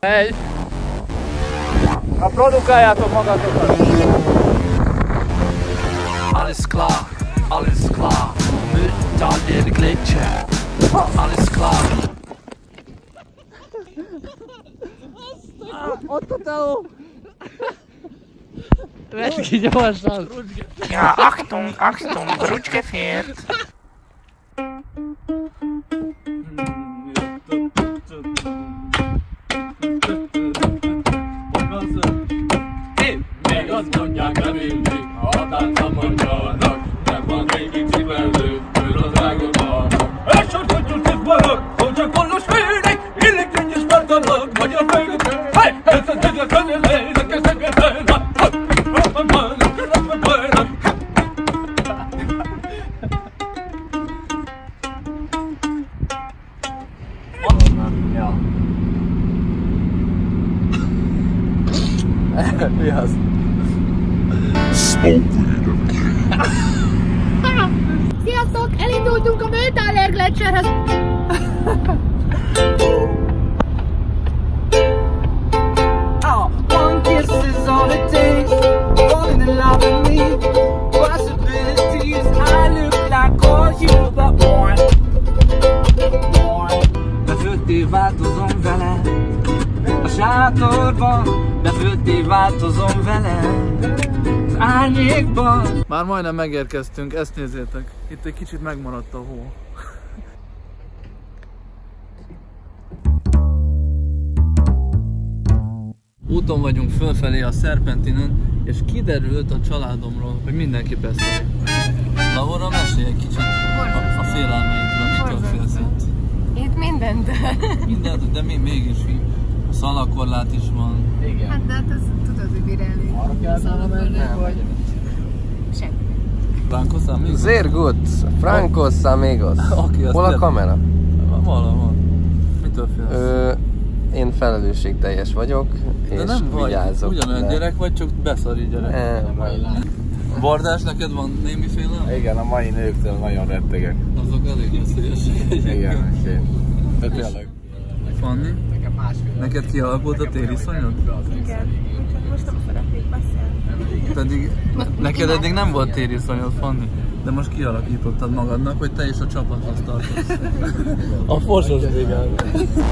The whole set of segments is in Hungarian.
Megy! Na, produkáljátok magatokat! Alles klar, alles klar. Mit den Gletscher. Alles klar. Ott a teó! Vedd ki gyorsan! Ja, Achtung, Achtung, Rutschgefährt. Még azt mondják, nem illik, ha a táncon mondjanak. Nem van végig cipelő, ő az vágott halnak. Elsorkodjul közbarok, hogy csak bollos főnek, illik könnyes partanak, magyar főnök. Hely! Ezzel könnyelejnek, ezzel könnyelejnek. Mi az? Sziasztok! Elindultunk a Mühltaler Gletscherhez! One kiss is all it takes. Falling in love with me. Possibilities. I look like all you but one. Befőtté változom vele a sátorban. Befőtté változom vele az árnyékban. Már majdnem megérkeztünk, ezt nézzétek. Itt egy kicsit megmaradt a hó. Úton vagyunk fölfelé a Szerpentinen, és kiderült a családomról, hogy mindenki beszél. Laura, mesélj egy kicsit a félelmeidről, mitől félsz itt? Itt mindentől. Mindent, de mégis a szalakorlát is van. Igen. Hát de hát ez tudod, hogy virálni. Arra kell volna menni, vagy? Semmi. Francos amigos? Sehr gut, Francos amigos. Hol a kamera? Valahol. Mitől félsz? Én felelősségteljes vagyok, és de nem vagy, vigyázok. Ugyanolyan gyerek vagy, csak beszari gyerek. Bordás, neked van némi félelem? Igen, a mai nőktől nagyon rettegek. Azok elég veszélyesek egyébként. Igen, de tényleg. Fanni? Neked kialakult a tériszonyod? Igen. Csak most nem szeretnék beszélni. Pedig neked eddig nem volt tériszonyod, Fanni. De most kialakítottad magadnak, hogy te is a csapathoz tartozz. A Forsos brigád.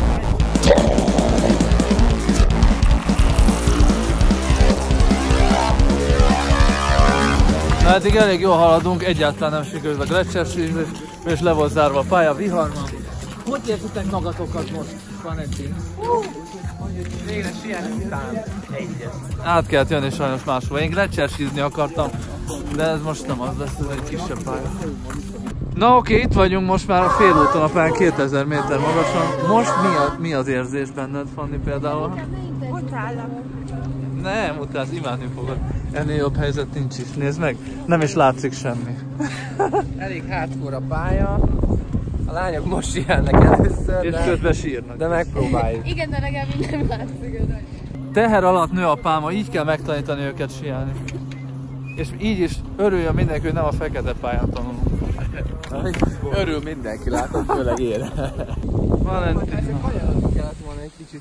Na, eddig elég jól haladunk, egyáltalán nem sikerült a gletszersízés, és le volt zárva a pálya viharban. Hogy érzitek magatokat most, Valentin? Végre sielni után egyet. Át kellett jönni sajnos máshova. Én gletszersízni akartam, de ez most nem az lesz, ez egy kisebb pálya. Na oké, itt vagyunk most már a félúton, a pályán 2000 méter magasan. Most mi az érzés benned, Fanni például? Utálok. Nem, utálsz, imádni fogod. Ennél jobb helyzet nincs is. Nézd meg, nem is látszik semmi. Elég hardcore a pálya. A lányok most sielnek először, És közben sírnak. de megpróbáljuk. Igen, de legalább nem látszik. Teher alatt nő a pálma, így kell megtanítani őket síelni. És így is örüljön mindenki, hogy nem a fekete pályán tanulunk. Örül mindenki, látom, főleg én. Valentin. Kajálni kellett volna egy kicsit.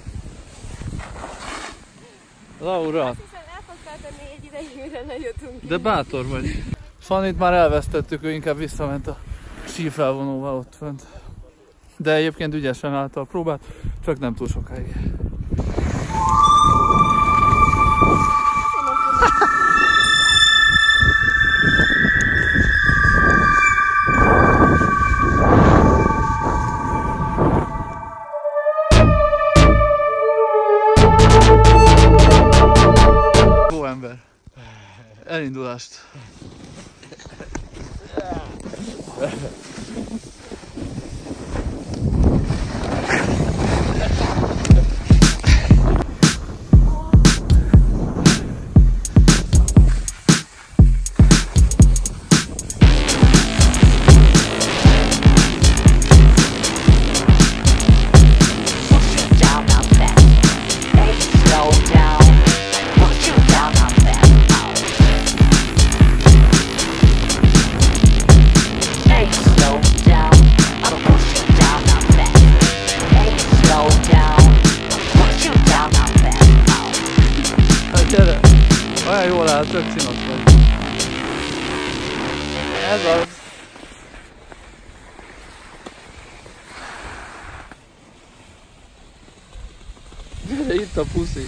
Laura, Hiszen elfogtál tenni egy ideig, mire lejöttünk. de bátor vagy. Fannit már elvesztettük, ő inkább visszament a sífelvonóval ott fönt. De egyébként ügyesen állta a próbát, csak nem túl sokáig. Jó ember. Elindulást. Slow Láttál, tök csinos vagy. Ez az. Gyere, itt a puszi.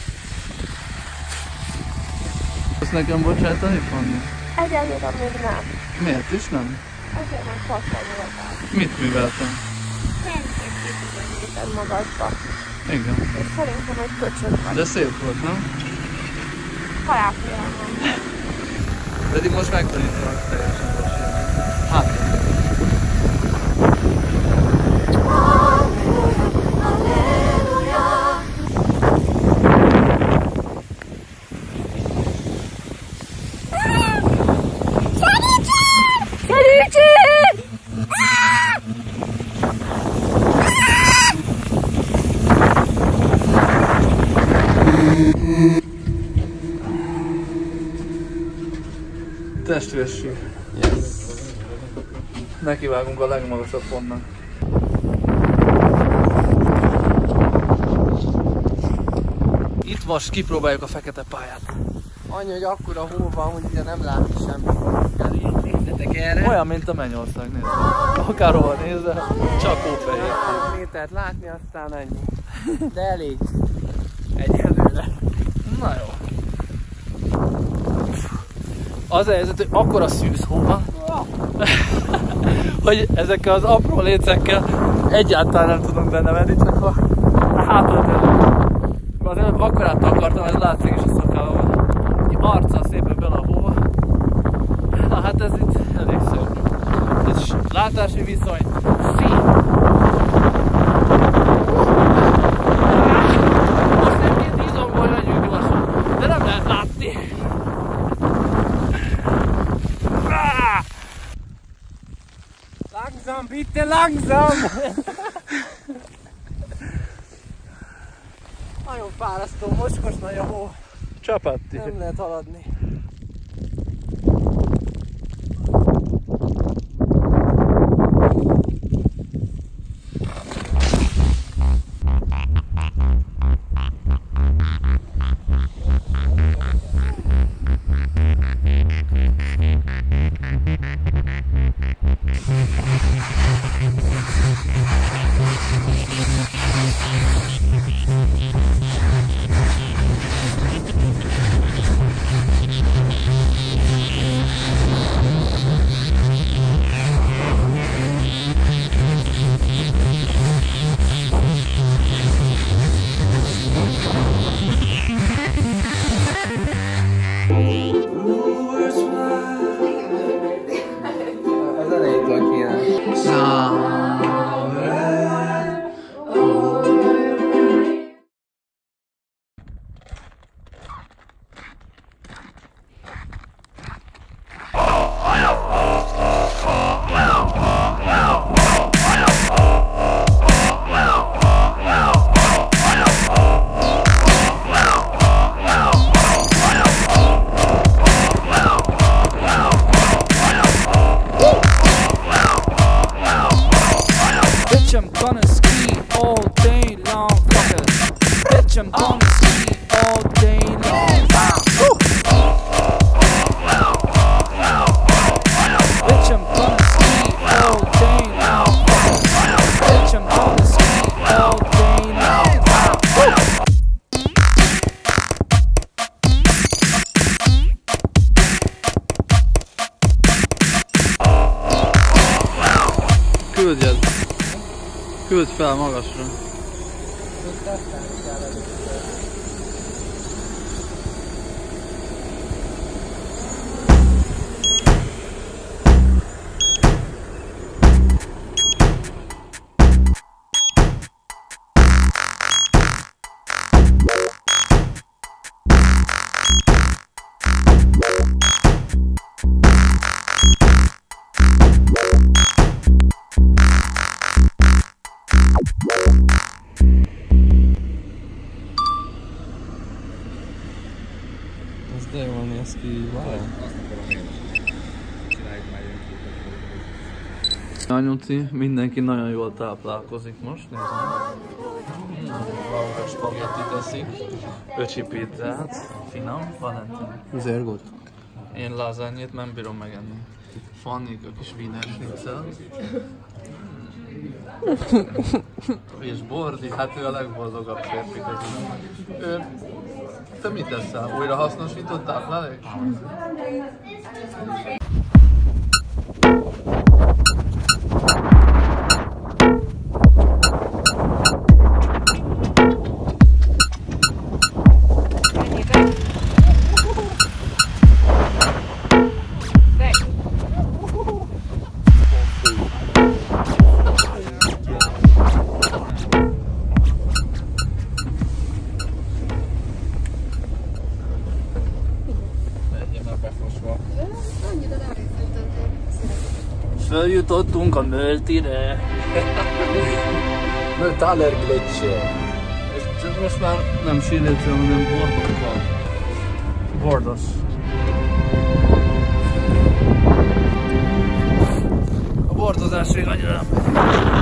Azt nekem bocsátani, Fanni? Egyelőre még nem. Miért is nem? Azért nem fassalni. Mit műveltem? Én magasba. Igen. És szerintem egy köcsög vagy. De szép volt, nem? Kajáfélem van. Pedig most megtanítanak teljesen bocsánat. Hát. Testvérség. Yes. Nekivágunk a legmagasabb pontnak. Itt most kipróbáljuk a fekete pályát. Annyi, hogy akkora hó van, hogy ugye nem látni semmit. Nézzetek erre. Olyan, mint a Mennyország, nézd. Akárhol nézze, csak hófehér. 6 métert látni, aztán ennyi. De elég. Egyelőre. Na jó. Az a helyzet, hogy akkora szűzhó van, hogy ezekkel az apró lécekkel egyáltalán nem tudunk benne menni, csak ha hátul belül. Az előbb akkorát takartam, ez látszik is a szakában, hogy arccal szépen bele a hóba. Na hát ez itt elég szörnyű. Ez látási viszony szín. Most nem két izomból megyünk gyorsan, de nem lehet látni. Langsam, bitte langsam! Nagyon fárasztó, mocskos nagy a hó. Csapatti. Nem lehet haladni. Az elejétől kéne. Bitch, I'm gonna ski all day long, fuckers. Bitch, I'm gonna ski all day long. Bitch, I'm gonna ski all day long. Bitch, I'm gonna ski all day long. Küldjed. Küld fel magasra. Ez de jól néz ki, várjál. Anyuci, mindenki nagyon jól táplálkozik most, nézzem. Laura spagettit eszik. Öcsi pizzát. Finom, Valentin. Zörgót. Én lazányét nem bírom megenni. Fannik a kis wiener schnitzel. És Bordi, hát ő a legboldogabb férfi közül. Te mit teszel? Újra hasznosítottál velük? Följutottunk a Möltire. Möltaler Gletscher. És most már nem sílécről, hanem bordokkal. Bordos. A bordozás még annyira nem.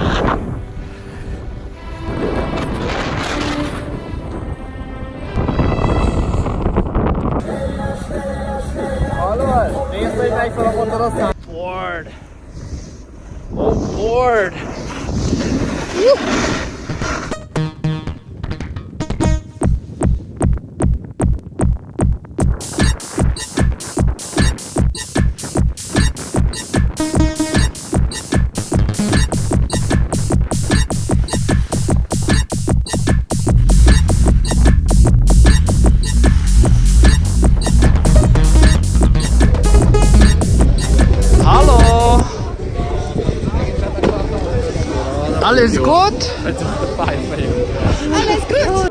Hallod? Nézd, hogy megy fel a motorozás. Board. Oh, board. Alles gut? Alles gut?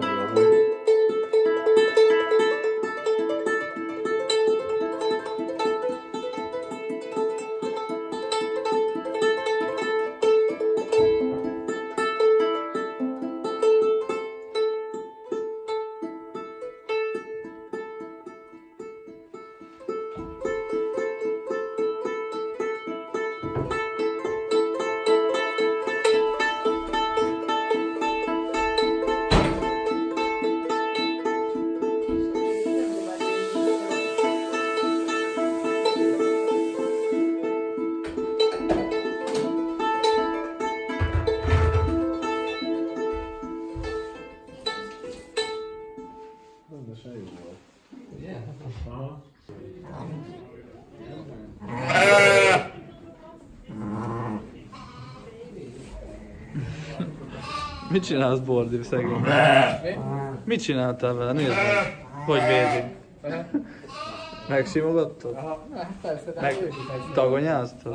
Mit csinálsz, Bordi, szegény? Mit csináltál vele? Nézd meg! Hogy védik? Megsimogattad? Meg tagonyáztad?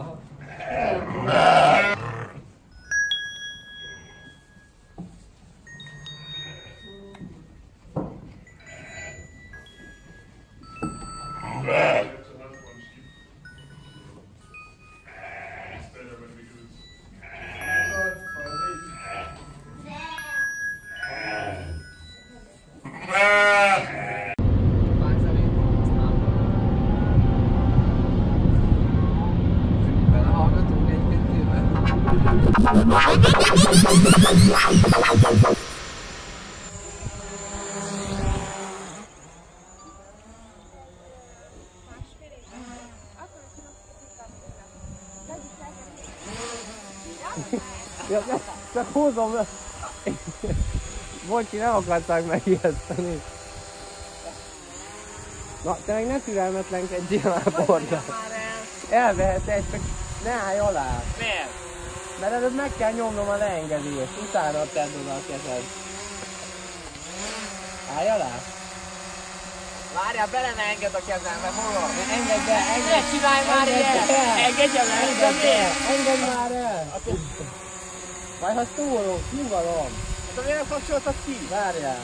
Csak húzom le. Bocsi, nem akarták megijeszteni. Na, te meg ne türelmetlenkedjél már, Borda. Elveheted, csak ne állj alá. Miért? Mert előbb meg kell nyomnom a leengedést, utána tedd oda a kezed. Állj alá. Várjál, bele ne engedd a kezembe, fogom. Engedd be, engedd. Ne csinálj már ilyet! Engedj el, engedd már el. Majd ha szólok, nyugalom. De miért nem kapcsoltad ki? Várjál.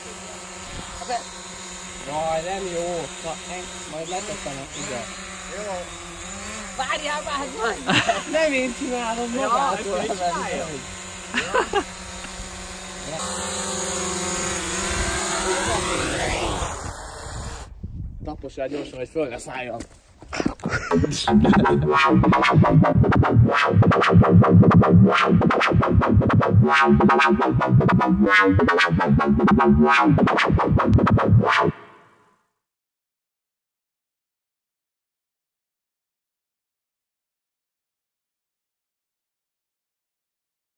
Jaj, nem jó. Na, majd leteszem ezt ide. Jó. Várjál már, hogy nem én csinálom, magától. Tapossál gyorsan, hogy föl ne szálljon.